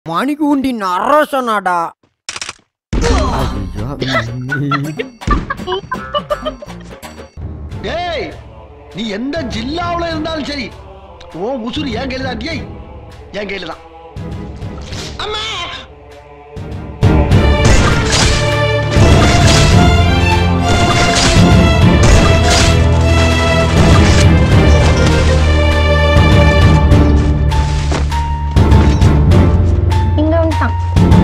மணிகூண்டின் அரசனாடா. டேய், நீ எந்த ஜில்லாவுல இருந்தாலும் சரி, ஓ உசுறு என் கையில தான். டேய், என் கையில தான். அம்மா இங்க வந்துட்டான்.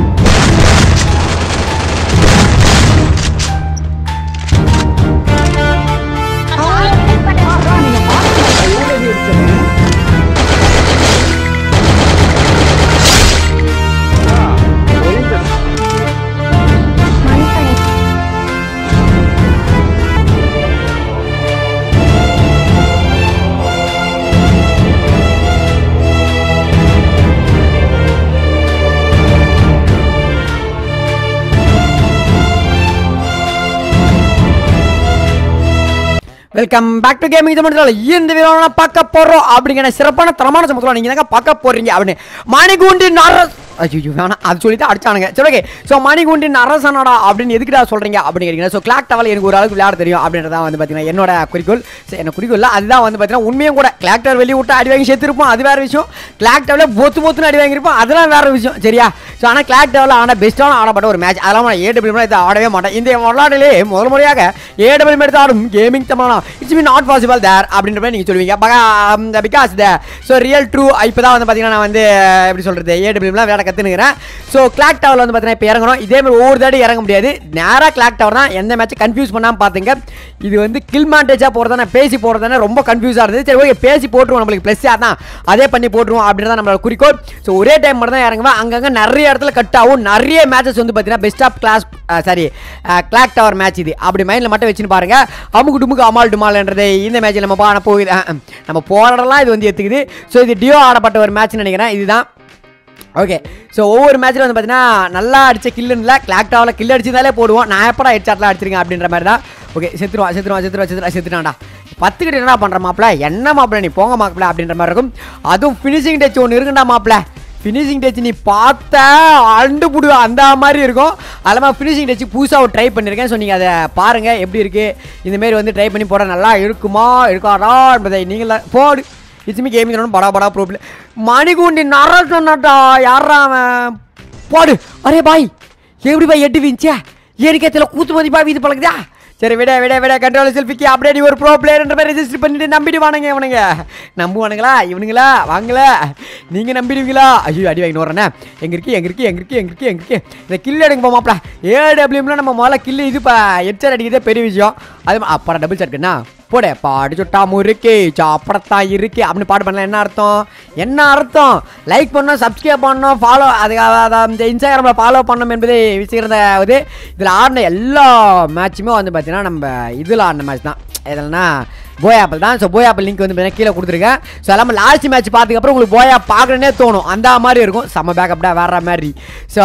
Welcome back to gaming Tamil. இந்த வீடியோல பார்க்க போறோம் அப்படிங்கிற சிறப்பான தரமான சமத்துல நீங்க தான் பார்க்க போறீங்க அப்படின்னு மணிகூண்டின் ஐயோ வேணாம் அது சொல்லி தான் அடிச்சானுங்க. சரி ஓகே. ஸோ மணிகூண்டின் அரசனாடா அப்படின்னு எதுக்குடா சொல்றீங்க அப்படிங்கிறீங்க. ஸோ கிளாக் டவர் எனக்கு ஒரு அளவுக்கு விளையாட தெரியும் அப்படின்றதான் வந்து பார்த்தீங்கன்னா என்னோட குறிக்கோள். என்ன குறிக்கோள் அதுதான் வந்து பார்த்தீங்கன்னா உண்மையும் கூட. கிளாக் டவர் வெளியே விட்டு அடி வாங்கி சேர்த்துருப்போம், அது வேற விஷயம். கிளாக் டவரில் பொத்துன்னு அடி வாங்கியிருப்போம், அதெல்லாம் வேற விஷயம். சரியா? ஸோ ஆனால் கிளாக் டவரில் ஆனால் பெஸ்ட்டான ஆடப்பட்ட ஒரு மேட்ச். அதெல்லாம் நான் ஏடபிள்யூ இதை ஆடவே மாட்டேன். இந்த வரலாற்றிலே முதல் முறையாக ஏடபிள்யூ எடுத்து ஆடும் gaming Tamil it's mean not possible there அப்படின்ற மாதிரி நீங்கள் சொல்லுவீங்க. பிகாஸ் ஸோ ரியல் ட்ரூ இப்போ தான் வந்து பார்த்தீங்கன்னா நான் வந்து எப்படி சொல்கிறது ஏடபிள்யூலாம் விளையாட கற்றுனுக்கிறேன். ஸோ கிளாக் டவரில் வந்து பார்த்தீங்கன்னா இப்போ இறங்கணும். இதேமாதிரி ஒவ்வொரு தாடி இறங்க முடியாது. நேராக கிளாக் டவர் தான். எந்த மேட்ச் கன்ஃபியூஸ் பண்ணாமல் பார்த்துங்க. இது வந்து கில் மாண்டேஜாக போகிறதானே பேசி போகிறதானே ரொம்ப கன்ஃபியூஸாக இருந்தது. சரி ஓகே பேசி போட்டுருவோம், நம்மளுக்கு ப்ளஸ்ஸாக தான் அதே பண்ணி போட்டுருவோம் அப்படின்னு தான் நம்மளோட குறிக்கோள். ஸோ ஒரே டைம் மட்டும் தான் இறங்குவேன். அங்கங்கே நிறைய இடத்துல கட் ஆகும். நிறைய மேட்சஸ் வந்து பார்த்தீங்கன்னா best of clock tower match இது அப்படி மைண்டில் மட்டும் வச்சுன்னு பாருங்க. அமுக்கு டுமுக்கு அமால் டுமால்ன்றது இந்த மேட்ச்சில் நம்ம போராடலாம் இது வந்து எடுத்துக்குது. ஸோ இது டியோ ஆடப்பட்ட ஒரு மேட்ச்னு நினைக்கிறேன். இதுதான் ஓகே. ஸோ ஒவ்வொரு மேட்ச்சில் வந்து பார்த்தீங்கன்னா நல்லா அடித்த கில்லுன்னு இல்லை, கிளாக் டவரில் கில் அடிச்சிருந்தாலே போடுவோம். நான் எப்படா ஹெட்ஷாட்லாம் அடிச்சிருக்கேன் அப்படின்ற மாதிரி தான். ஓகே செத்துட்டான்டா. 10 கிட்ட என்னடா பண்ணுற மாப்பிள்ள, என்ன மாப்பிள்ள நீ போங்க மாப்பிள்ள அப்படின்ற மாதிரி இருக்கும். அதுவும் ஃபினிஷிங் டச் ஒன்று இருக்குண்டா மாப்பிள்ள. ஃபினிஷிங் டச் நீ பார்த்தா அண்டு புடுவா அந்த மாதிரி இருக்கும். அதெல்லாம் ஃபினிஷிங் டச் புதுசாக ட்ரை பண்ணியிருக்கேன். ஸோ நீங்கள் அதை பாருங்கள் எப்படி இருக்குது. இந்தமாரி வந்து ட்ரை பண்ணி போட நல்லா இருக்குமா இருக்காரா என்பதை நீங்கள் போடு. இட்ஸ்மி கேமிங் படா ப்ரோப்ளம். மணிகூண்டின் அரசனாடா யாரா போடு. அரே பாய் எப்படி பாய் எட்டு வீச்சா ஏரிக்கத்தில் கூத்து மதிப்பா வீது பழகுதா. சரி விட கண்ட்ரோல் செல்ஃபிக்கு அப்படியே நீ ஒரு ப்ரோ பிளேயர்ன்ற மாதிரி ரெஜிஸ்டர் பண்ணிட்டு நம்பிடுவானுங்க இவனுங்க. நம்புவானுங்களா இவனுங்களா வாங்கல நீங்கள் நம்பிடுவீங்களா? ஐயோ அடி வாங்கி வரேண்ணே. எங்கே இருக்கு இந்த கில் எடுங்க போமாப்ல. ஏடபிள்யூம்ல நம்ம முதல்ல கில்லு இது ஹெட்செட் அடிக்கிறதே பெரிய விஷயம். அது அப்புறம் டபுள் ஷாட்க்குண்ணா போட பாடு சொட்டாம இருக்கு சாப்பிடத்தான் இருக்கு அப்படின்னு பாடு பண்ணலாம். என்ன அர்த்தம் லைக் பண்ணணும், சப்ஸ்கிரைப் பண்ணணும், ஃபாலோ இந்த இன்ஸ்டாகிராமில் ஃபாலோ பண்ணணும் என்பதை விஷயத்தை இதில் ஆடின எல்லா மேட்சுமே வந்து பார்த்தீங்கன்னா நம்ம இதில் ஆடின மேட்ச் தான். எதுலன்னா போய் ஆப்பிள் தான். ஸோ போய் ஆப்பிள் லிங்க் வந்து பார்த்தீங்கன்னா கீழே கொடுத்துருக்கேன். ஸோ எல்லாமே லாஸ்ட் மேட்ச் பார்த்துக்கப்புறம் உங்களுக்கு போயா பார்க்கணுன்னே தோணும். அந்த மாதிரி இருக்கும். செம்ம பேக்கப்டா வேற மாதிரி. ஸோ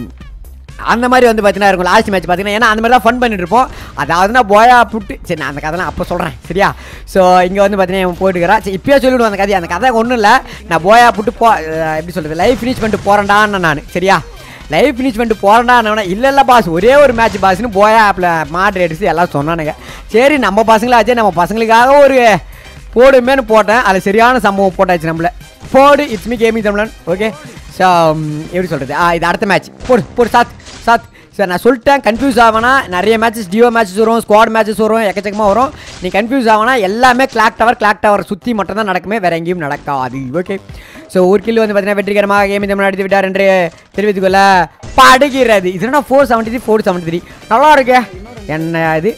அந்த மாதிரி வந்து பார்த்தீங்கன்னா இருக்கும் லாஸ்ட் மேட்ச் பார்த்தீங்கன்னா. ஏன்னா அந்த மாதிரி தான் ஃபன் பண்ணிட்டு இருப்போம். அதாவதுனா போயா புட்டு சரி நான் அந்த கதைலாம் அப்போ சொல்கிறேன் சரியா. ஸோ இங்கே வந்து பார்த்தீங்கன்னா போயிட்டுக்கிறேன். சரி இப்போயே சொல்லிவிடுவோம் அந்த கதை. அந்த கதை ஒன்றும் இல்லை. நான் போயா புட்டு எப்படி சொல்கிறது லைவ் ஃபினிஷ் பண்ணிட்டு போகிறேன்டான்னு நான் சரியா. லைவ் ஃபினிஷ் பண்ணிட்டு போகிறேன்டான்னு இல்லை பாஸ் ஒரே ஒரு மேட்ச் பாஸ்ன்னு போயா ஆப்பில் மாட்ரேட்ஸ் எல்லாம் சொன்னானுங்க. சரி நம்ம பசங்களாச்சே நம்ம பசங்களுக்காக ஒரு போடுமேனு போட்டேன். அது சரியான சம்பவம் போட்டாச்சு நம்மள போடு. It's me gaming Tamilan. Okay. So எப்படி சொல்கிறது இது அடுத்த மேட்ச் போடு சாத். சார் நான் சொல்லிட்டேன் கன்ஃபியூஸ் ஆகனா நிறைய மேட்சஸ் டியோ மேட்சஸ் வரும், ஸ்குவாட் மேட்சஸ் வரும், எக்கச்சக்கமாக வரும். நீ கன்ஃபியூஸ் ஆகனா எல்லாமே கிளாக் டவர் சுற்றி மட்டும் தான் நடக்குமே, வேறு எங்கேயும் நடக்காது. ஓகே. ஸோ ஒரு கில் வந்து பார்த்தீங்கன்னா வெற்றிகரமாக கேமிங் தமிழ் அடித்து விட்டார் என்று தெரிவித்துக்கொள்ள படுகிறது. இது என்ன 473 நல்லா இருக்கு. என்ன இது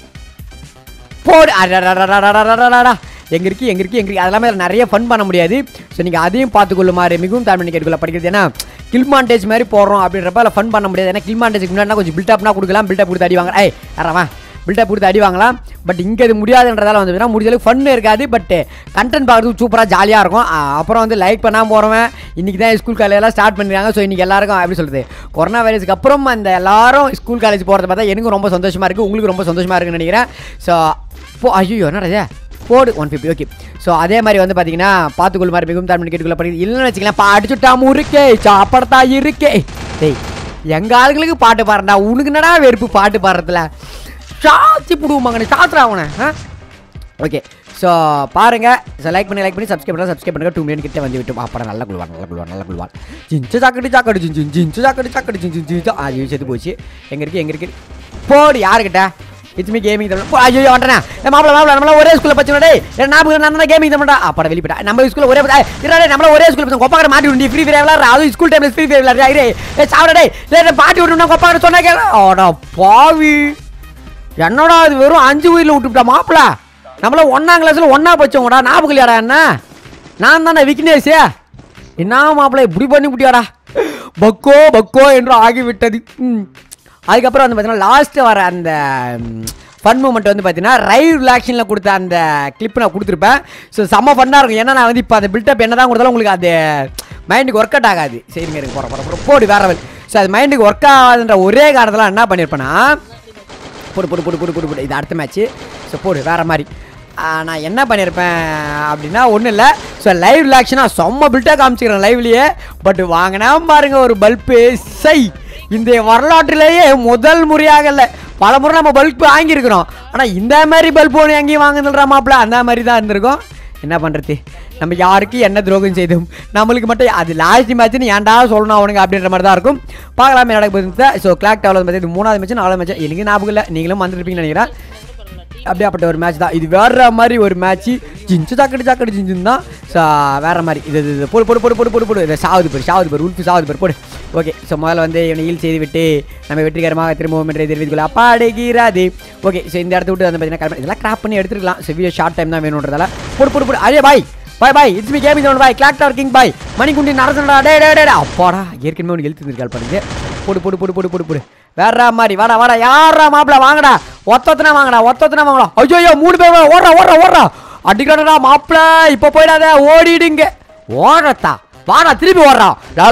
போடு. எங்கே இருக்கு அதெல்லாமே நிறைய ஃபன் பண்ண முடியாது. ஸோ நீங்கள் அதையும் பார்த்துக்கொள்ளுமாறு மிகவும் தாழ்மை கேட்டுக்கொள்ள படிக்கிறது. ஏன்னா கில் மாண்டேஜ் மாதிரி போடுறோம் அப்படின்றப்ப அதில் ஃபன் பண்ண முடியாது. ஏன்னா கில் மாண்டேஜுக்கு முன்னாடி கொஞ்சம் பில்டப்னா கொடுக்கலாம். பில்டப் கொடுத்து அடி வாங்க யாராவா பில்டப் கொடுத்து அடி வாங்கலாம். பட் இங்கே இது முடியாதுன்றதால வந்து முடிஞ்சளவுக்கு ஃபன்னு இருக்காது. பட் கண்டென்ட் பார்க்குறதுக்கு சூப்பராக ஜாலியாக இருக்கும். அப்புறம் வந்து லைக் பண்ணாமல் போகிறவன் இன்றைக்கி தான் ஸ்கூல் காலேஜெல்லாம் ஸ்டார்ட் பண்ணிருக்காங்க. ஸோ இன்றைக்கி எல்லாருக்கும் எப்படி சொல்கிறது கொரோனா வைரஸுக்கு அப்புறம் அந்த எல்லாரும் ஸ்கூல் காலேஜ் போகிறத பார்த்தா எனக்கும் ரொம்ப சந்தோஷமாக இருக்குது, உங்களுக்கு ரொம்ப சந்தோஷமாக இருக்குன்னு நினைக்கிறேன். ஸோ ஐயோ என்னடா போடு 150. ஓகே ஸோ அதே மாதிரி வந்து பார்த்தீங்கன்னா பார்த்துக்கொள் மாதிரி மிகவும் தான் கேட்டுக்குள்ள பண்ணி இல்லைன்னு வச்சுக்கலாம் அடிச்சுட்டா முறுக்கே சாப்பிடத்தா இருக்கே. டேய் எங்கள் ஆளுங்களுக்கு பாட்டு பாடுறா உனக்கு என்னடா வெறுப்பு பாட்டு பாடுறதுல சாச்சி பிடுவோமாங்கண்ணே சாத்துறாங்கண்ணே. ஓகே ஸோ பாருங்கள் ஸோ லைக் பண்ணி சப்ஸ்கிரைப் பண்ணுங்க 2 மில்லியன் கிட்ட வந்து விட்டு அப்புறம் நல்லா குழுவான் ஜிஞ்சு சாக்கடி ஜிஞ்சு சாக்கடி ஜிஞ்சு செத்து போச்சு. எங்கே இருக்கு போடு யாருக்கிட்ட இட்ஸ் மீ கேமிங் தமிழ். ஐயோ வந்துட்டேன் மாப்பிள நம்மள ஒரே ஸ்கூலில் பச்சோடே நான் தான் கேமிங் தமிழா அப்பட வெளிப்பட்டா நம்ம ஸ்கூலில் ஒரே நம்மள ஒரே ஸ்கூலில் பச்சோம் கொப்பாக்கிற மாட்டி விட்டு ஃப்ரீ ஃபயர் விளாட்றா அது ஸ்கூல் டைமில் ஃப்ரீ ஃபயர் விளாட்றா சாப்பிடே பாட்டி விட்டு கொப்பாக்கிற சொன்னா கேடா பாவி என்னடா அது வெறும் 5 உயிரில் விட்டுவிட்டா மாப்பிள நம்மள 1ஆம் கிளாஸில் ஒன்றா பச்சோங்கடா ஞாபகம் இல்லையாடா என்ன நான் தானே விக்னேஷே என்ன மாப்பிள இப்படி பண்ணி விட்டியாடா பக்கோ என்று ஆகிவிட்டது. அதுக்கப்புறம் வந்து பார்த்தீங்கன்னா லாஸ்ட்டு வர அந்த ஃபன் மூமெண்ட் வந்து பார்த்தீங்கன்னா ரைவ் ரிலாக்ஷனில் கொடுத்த அந்த கிளிப் நான் கொடுத்துருப்பேன். ஸோ செம்ம ஃபன்னாக இருக்கும். ஏன்னா நான் வந்து இப்போ அந்த பில்டப் என்ன தான் கொடுத்தாலும் உங்களுக்கு அது மைண்டுக்கு ஒர்க் அவுட் ஆகாது. சரிங்க எனக்கு போகிற போடு வேற லெவல். ஸோ அது மைண்டுக்கு ஒர்க் ஆகாதுன்ற ஒரே காரணத்தில் என்ன பண்ணியிருப்பேன்னா போடு இது அடுத்த மேட்ச்சு. ஸோ போடு வேறு மாதிரி நான் என்ன பண்ணியிருப்பேன் அப்படின்னா ஒன்றும் இல்லை. ஸோ லைவ் ரிலாக்ஷனாக செம்ம பில்ட்டாக காமிச்சிக்கிறேன் லைவ்லேயே. பட் வாங்கினா பாருங்க ஒரு பல்பு சை இந்த வரலாற்றிலேயே முதல் முறையாக இல்லை பல முறை நம்ம பல்ப் வாங்கியிருக்கிறோம். ஆனால் இந்த மாதிரி பல்ப் ஒன்று எங்கேயும் வாங்குதுல்றா மாப்பிள்ள அந்த மாதிரி தான் இருந்திருக்கும். என்ன பண்ணுறது நம்ம யாருக்கு என்ன துரோகம் செய்தோம் நம்மளுக்கு மட்டும் அது லாஸ்ட் மேட்ச்னு ஏன்டா சொல்லணும் அவனுங்க அப்படின்ற மாதிரி தான் இருக்கும். பார்க்கலாமே நடக்க போகுது. ஸோ கிளாக் டவரில் பார்த்து 3ஆவது மேட்ச் 4ஆவது மேட்ச் எனக்கு ஞாபகம் இல்லை நீங்களும் வந்துருப்பீங்கன்னு நினைக்கிறேன். அப்படியாப்பட்ட ஒரு மேட்ச் தான் இது வேற மாதிரி ஒரு மேட்ச்சு ஜிஞ்சு சாக்கடி ஜிஞ்சுன்னு தான். ஸோ வேற மாதிரி இது போடு இதை சாவுது பேர் உல்ஃபு சாவுது பேர் போடு. ஓகே ஸோ முதல்ல வந்து இவனை ஹீல் செய்து விட்டு நம்ம வெற்றிகரமாக திரும்பவும் என்று தெரிவித்துக்கொள்ள அப்பாடுகிறது. ஓகே ஸோ இந்த இடத்த விட்டு வந்து பார்த்தீங்கன்னா இதெல்லாம் கிராப் பண்ணி எடுத்துக்கலாம். ஸோ வீடியோ ஷார்ட் டைம் தான் வேணுன்றதால போடு அதே bye it's me gaming Tamil bye clock tower king bye Manikundi நரசனடா டே அப்பாடா ஏற்கனவே உனக்கு எழுத்து இருக்கால் பண்ணுங்க போடு வேற மாதிரி வாடா யாரா மாப்பிள வாங்கடா ஒத்தனா வாங்கடா ஐயோ 3 பேர் ஓடுறா அடிக்கடா மாப்பிள இப்போ போயிடாத ஓடிடுங்க ஓடத்தா வாடா திருப்பி ஓடுறா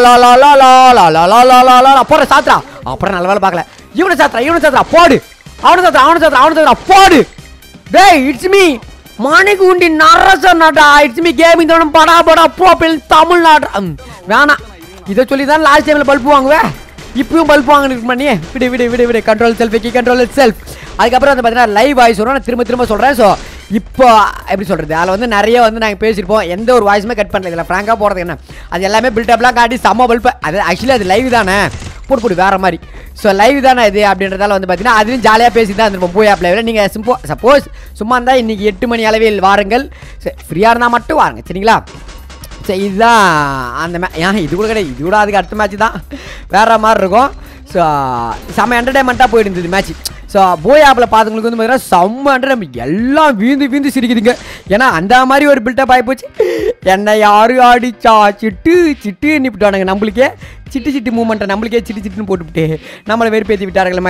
போடுற சாத்திரா அப்புறம் நல்ல வேலை பார்க்கல இவனை சாத்திரா போடு அவனை சாத்திரா போடு டேய் இட்ஸ் மீ மணிக்குண்டி நரசனடா it's me gaming Tamil Tamil Nadu வேணாம் இதை சொல்லி தான் லாஸ்ட் டைமில் பல்ப் வாங்குவேன் இப்பயும் பல்ப் வாங்கிட்டு பண்ணி விடு கண்ட்ரோல் செல்ஃப். அதுக்கப்புறம் வந்து பார்த்தீங்கன்னா லைவ் வாய்ஸ் வரும் நான் திரும்ப சொல்கிறேன். ஸோ இப்போ எப்படி சொல்கிறது அதில் வந்து நிறைய வந்து நாங்கள் பேசியிருப்போம் எந்த ஒரு வாய்ஸுமே கட் பண்ணல இதில் ஃப்ராங்காக போகிறது என்ன அது எல்லாமே பில்டப்லாம் காட்டி செம்ம பல்ப் அது ஆக்சுவலி அது லைவ் தானே போடு வேறு மாதிரி. ஸோ லைவ் தானே இது அப்படின்றதால வந்து பார்த்தீங்கன்னா அதுலேயும் ஜாலியாக பேசி தான் இருந்திருப்போம் போய் ஆப் லைவில் நீங்கள் சப்போஸ் சும்மா இருந்தால் இன்றைக்கி 8 மணி அளவில் வாருங்கள் ஃப்ரீயாக இருந்தால் மட்டும் வாருங்க சரிங்களா. சரி இதுதான் அந்த இது கூட கிடையாது இது கூட அதுக்கு அடுத்த மேட்ச் தான் வேறு மாதிரி இருக்கும். ஸோ செம்ம என்டர்டைன்மெண்ட்டாக போயிட்டு இருந்தது மேட்ச். ஸோ போய் ஆப்பில் பார்த்தவங்களுக்கு வந்து பார்த்தீங்கன்னா செம்ம என்டர்டைன்மெண்ட் எல்லாம் வீந்து சிரிக்குதுங்க. ஏன்னா அந்த மாதிரி ஒரு பில்டப் ஆகி போச்சு என்னை யாரும் ஆடிச்சா சிட்டு எண்ணிவிட்டானுங்க நம்மளுக்கே சிட்டு மூமெண்ட்டை நம்மளுக்கே சிட்டுன்னு போட்டுவிட்டு நம்மளை வெறுப்பேற்றி விட்டார்கள்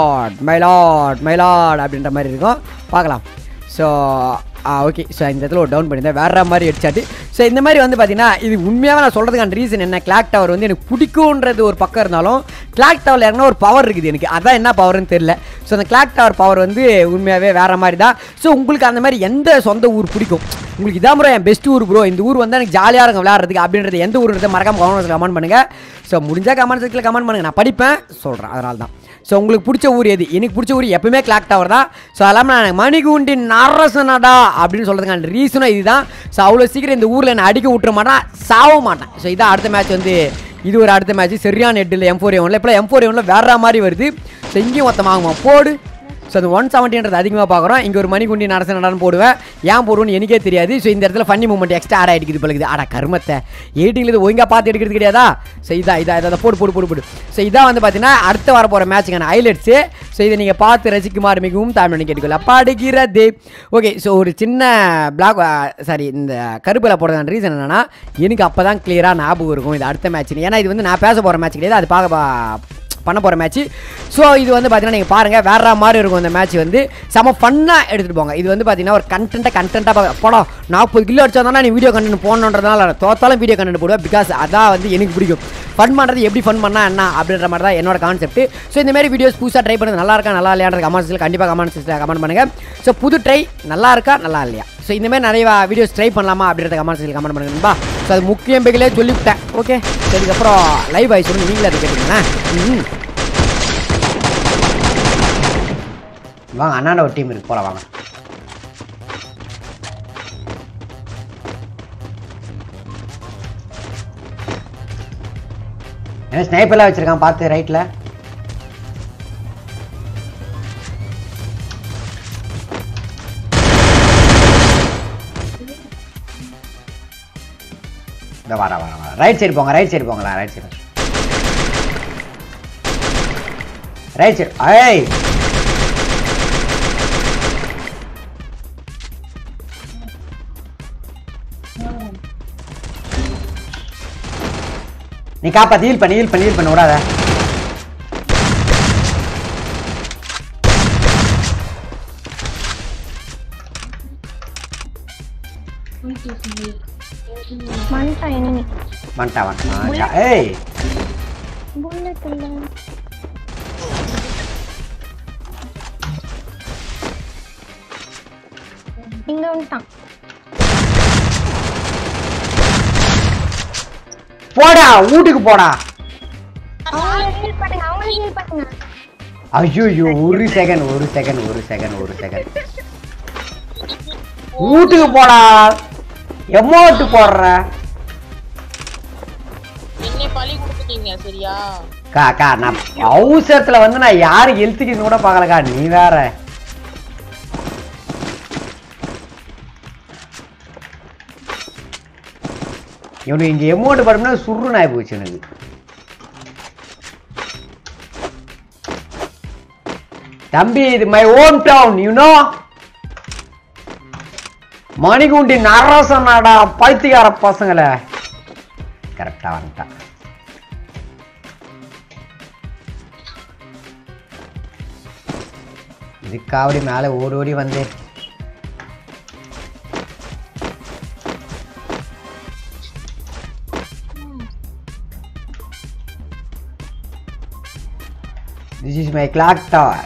மயிலாட் அப்படின்ற மாதிரி இருக்கும் பார்க்கலாம். ஸோ ஓகே ஸோ இந்த இடத்துல ஒரு டவுன் பண்ணியிருந்தேன் வேறு மாதிரி அடிச்சாட்டு. ஸோ இந்த மாதிரி வந்து பார்த்தீங்கன்னா இது உண்மையாக நான் சொல்கிறதுக்கான ரீசன் என்ன கிளாக் டவர் வந்து எனக்கு பிடிக்குன்றது ஒரு பக்கம் இருந்தாலும் கிளாக் டவரில் இறங்கினா ஒரு பவர் இருக்குது எனக்கு அதான் என்ன பவர்னு தெரியல. ஸோ அந்த கிளாக் டவர் பவர் வந்து உண்மையாகவே வேறு மாதிரி தான். ஸோ உங்களுக்கு அந்த மாதிரி எந்த சொந்த ஊர் பிடிக்கும் உங்களுக்கு இதான் ப்ரோ என் பெஸ்ட் ஊர் ப்ரோ இந்த ஊர் வந்து எனக்கு ஜாலியாக இருக்கும் விளையாடுறதுக்கு அப்படின்றது எந்த ஊருன்றதை மறக்காம கமெண்ட் பண்ணுங்கள். ஸோ முடிஞ்சால் கமெண்ட் செக்ஷனில் கமெண்ட் பண்ணுங்கள் நான் படிப்பேன் சொல்கிறேன் அதனால தான். ஸோ உங்களுக்கு பிடிச்ச ஊர் எது எனக்கு பிடிச்ச ஊர் எப்பவுமே கிளாக் டவர் தான். ஸோ எல்லாமே நான் மணிக்குண்டி நரசனடா அப்படின்னு சொல்கிறதுக்கான ரீசனும் இதுதான். ஸோ அவ்வளோ சீக்கிரம் இந்த ஊரில் நான் அடிக்க விட்டுற மாட்டேன் சாவ மாட்டேன். ஸோ இதான் அடுத்த மேட்ச் வந்து இது ஒரு அடுத்த மேட்ச் சரியான 8 M4A1 இப்போ M4A1 வேற மாதிரி வருது. ஸோ இங்கேயும் மொத்தம் வாங்குவோம் போடு. ஸோ அது 170 அதிகமாக பார்க்குறோம் இங்கே ஒரு மணிக்குண்டி நரசனடான்னு போடுவேன் ஏன் போடுவோன்னு எனக்கே தெரியாது. ஸோ இந்த இடத்துல ஃபன்னி மூமெண்ட் எக்ஸ்ட்ரா ஆட் ஆகிடுக்குது பழகுது ஆடா கருமத்தை எடிட்டிங்கில் ஒழுங்காக பார்த்து எடுக்கிறது கிடையாதா. ஸோ இதை போடு. ஸோ இதான் வந்து பார்த்தீங்கன்னா அடுத்த வர போகிற மேட்சுக்கான ஹைலைட்ஸு. ஸோ இதை நீங்கள் பார்த்து ரசிக்குமாறு மிகவும் தமிழ் கேட்டுக்கொள்ள பாடுகிறது. ஓகே ஸோ ஒரு சின்ன பிளாக் இந்த கருப்பில் போடுறதான ரீசன் என்னென்னா எனக்கு அப்போ தான் கிளியராக ஞாபகம் இருக்கும் இது அடுத்த மேட்ச்னு. ஏன்னா இது வந்து நான் பேச போகிற மேட்ச் கிடையாது அது பண்ண போகிற மேட்ச்சு. ஸோ இது வந்து பார்த்தீங்கன்னா நீங்கள் பாருங்கள் வேற மாதிரி இருக்கும் இந்த மேட்ச் வந்து செம ஃபன்னாக எடுத்துகிட்டு போங்க. இது வந்து பார்த்தீங்கன்னா ஒரு கண்டென்ட்டாக படம் 40 கிலோ அடிச்சா தானே நீ வீடியோ கண்டென்ட் போடணுன்றதுனால தோத்தாலும் வீடியோ கண்டென்ட் போடுவேன் பிகாஸ் அதான் வந்து எனக்கு பிடிக்கும். ஃபன் பண்ணுறது எப்படி ஃபன் பண்ணால் என்ன அப்படின்ற மாதிரி தான் என்னோட கான்செப்ட். ஸோ இந்த மாதிரி வீடியோஸ் புதுசாக ட்ரை பண்ணுறது நல்லா இருக்கா நல்லா இல்லையான்றது கமெண்ட்ஸில் கண்டிப்பாக கமெண்ட் பண்ணுங்கள். ஸோ புது ட்ரை நல்லா இருக்கா நல்லா இல்லையா ஸோ இந்தமாதிரி நிறைய வீடியோஸ் ட்ரை பண்ணலாமா அப்படின்றத கமெண்ட்ஸில் கமெண்ட் பண்ணுங்கப்பா. ஸோ அது முக்கியம் பேக்கிலே சொல்லிவிட்டேன். ஓகே, ஸோ இதுக்கப்புறம் லைவ் ஆகி சொல்லி நீங்களே அதை கேட்டீங்களேன். வாங்க அண்ணாண்ட ஒரு டீம் இருக்கு, போகலாம் வாங்க. என்ன ஸ்னைப்பர்லாம் வச்சிருக்கான் பார்த்து ரைட்டில். வர ரைட் சைடு போங்க, ரைட் சைடு போங்களா, ரைட் சைடு ரைட் சைடு. ஐய் நீ காப்பாத்து, ஹீல் பண்ணி விடாத. வந்துட்டா. ஏய் இங்க வந்துட்டான். போடா வீட்டுக்கு போடா. ஐயோ ஒரு செகண்ட் வீட்டுக்கு போடா. எமோட் போடுற என்ன பழி கொடுத்துட்டீங்க சரியா? காக்கா நான் அவசரத்துல வந்து நான் யாரு ஹெல்த்துக்கு கூட பார்க்கலக்கா, நீ வேற. இவனுக்கு இங்க எமோட் படம்னா சுருன்னு ஆகி போச்சு எனக்கு. தம்பி இது my home town, you know. Manikundi நரசனாடா பைத்தியக்கார பசங்களே. கரெக்டா வந்துட்டான். இதுக்காவடி மேல ஓடி வந்து this is my clock tower.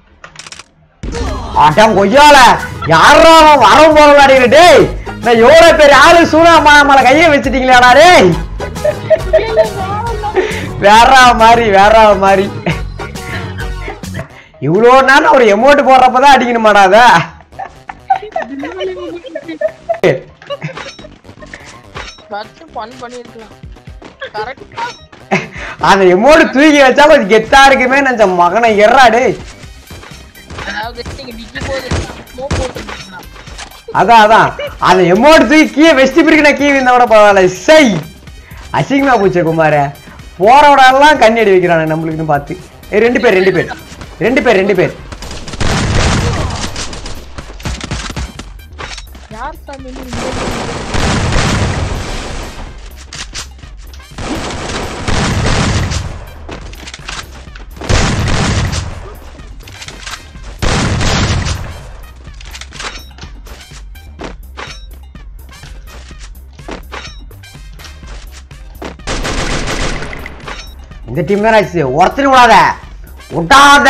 ஆட்டம் கொய்யால யாரா வரம் போறாடி டேய். நான் எவ்வளவு பேர் ஆளு சூனா மேல கையை வச்சிட்டீங்களாடா டேய். வேற மாதிரி இவ்வளோ நேரம் ஒரு எமோட் போடுறப்பதான் அடிக்கணுமாடா அத. அந்த எமோட் தூக்கி வச்சா கொஞ்சம் கெத்தா இருக்குமே நினைச்ச மகனை எறாடு. அதான் அந்த எமோட் தூக்கி கீழே வெஸ்டி பிரிக்கின கீழே இருந்தா கூட பரவாயில்ல. சை அசிங்கமா போச்சு குமார. போறவட எல்லாம் கண்ணி அடி வைக்கிறானு நம்மளுக்குன்னு பார்த்து. ரெண்டு பேர் இந்த டீம் தான் அடிச்சு. ஒருத்தர் விடாத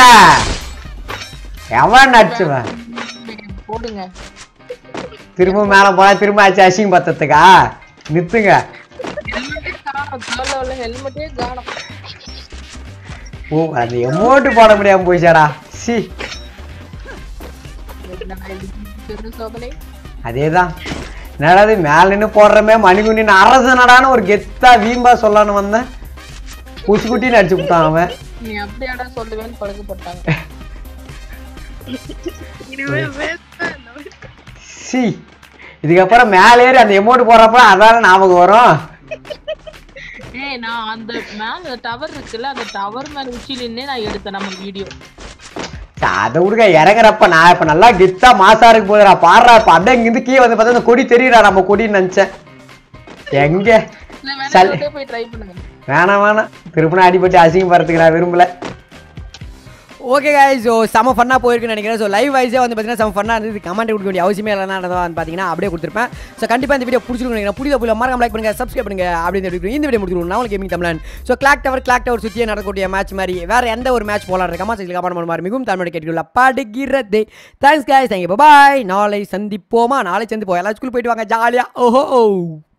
எவன் அடிச்சுவன். திரும்ப மேல போனா திரும்ப ஆச்சு அசிங்க பத்தத்துக்கா நித்துங்க. ஓ அந்த எமோட்டு போட முடியாம போயிச்சாடா. சி அதேதான் என்னடாது மேல நின்று போடுறமே மணிகுண்டி அரசனடான்னு ஒரு கெத்தா வீம்பா சொல்லலான்னு வந்தேன். குட்டின்னு அடிச்சு விட்டான் அவன். நீ அப்படியாடா சொல்லுவேன்னு பழக்கப்பட்டாங்க. சி இதுக்கப்புறம் மேல ஏறி அந்த எமோட் போறப்ப அதான ஞாபகம் வரும். நான் அந்த மேல டவர் இருக்குல்ல, அந்த டவர் மேல உச்சில நின்னே நான் எடுத்தேன் நம்ம வீடியோ. அதை விடுங்க இறங்குறப்ப நான் இப்ப நல்லா கெத்தா மாசா இருக்கு போதுடா பாடுறா. இப்ப அப்படியே இங்கிருந்து கீழே வந்து பார்த்தா அந்த கொடி தெரியுறா நம்ம கொடின்னு நினைச்சேன். எங்க போய் ட்ரை பண்ணுங்க. வேணாம் திருப்பினா அடிபட்டு அசிங்கம் படுறதுக்கு நான் விரும்பல. ஓகே गाइस ஸோ செம ஃபன்னாக போயிருக்குன்னு நினைக்கிறேன். ஸோ லைவ் வைஸே வந்து பார்த்தீங்கன்னா செம ஃபன்னாக இருந்தது. கமெண்ட் கொடுக்க வேண்டிய அவசியமே இல்லைனா வந்து பார்த்தீங்கன்னா அப்படியே கொடுத்துருப்பேன். ஸோ கண்டிப்பாக இந்த வீடியோ பிடிச்சிருக்கும் நினைக்கிறேன். புரியுதா மறக்காம லைக் பண்ணுங்க, சப்ஸ்கிரைப் பண்ணுங்க அப்படின்னு சொல்லி இந்த வீடியோ முடிச்சிருக்கோம். நான் கேமிங் தமிழன். ஸோ கிளாக் டவர் சுற்றியே நடக்கக்கூடிய மேட்ச் மாதிரி வேற எந்த ஒரு மேட்ச் போலாம் இருக்கமா சரி கமெண்ட் பண்ணுற மாதிரி மிகவும் தமிழோட கேட்டுள்ள படுகிறது. Thanks guys, thank you, bye. நாளை சந்திப்போமா? நாளை சந்திப்போம். எல்லா ஸ்கூல் போயிட்டு வாங்க ஜாலியாக. ஓஹோ.